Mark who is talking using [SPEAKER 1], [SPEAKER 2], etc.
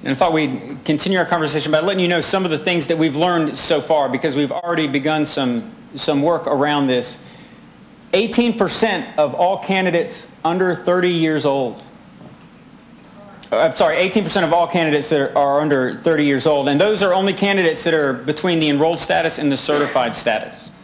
[SPEAKER 1] And I thought we'd continue our conversation by letting you know some of the things that we've learned so far, because we've already begun some work around this. 18% of all candidates under 30 years old. I'm sorry, 18% of all candidates that are under 30 years old, and those are only candidates that are between the enrolled status and the certified status.